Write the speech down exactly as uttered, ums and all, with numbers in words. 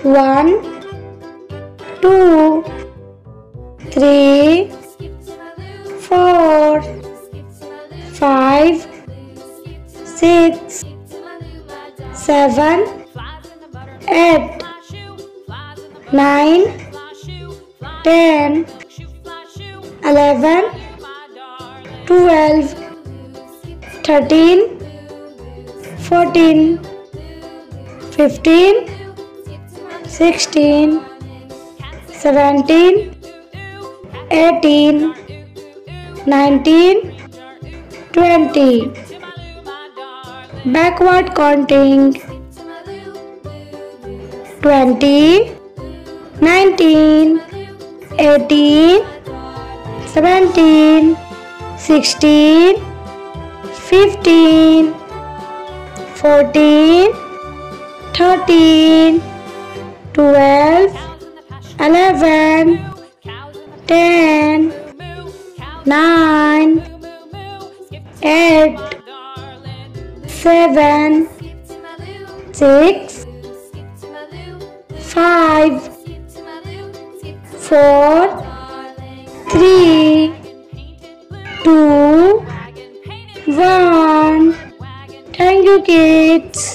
One, two, three, four, five, six, seven, eight, nine, ten, eleven, twelve, thirteen, fourteen, fifteen, sixteen, seventeen, eighteen, nineteen, twenty. Backward counting. Twenty, nineteen, eighteen, seventeen, sixteen, fifteen, fourteen, thirteen, twelve, eleven, ten, nine, eight, seven, six, five, four, three, two, one. Thank you, kids.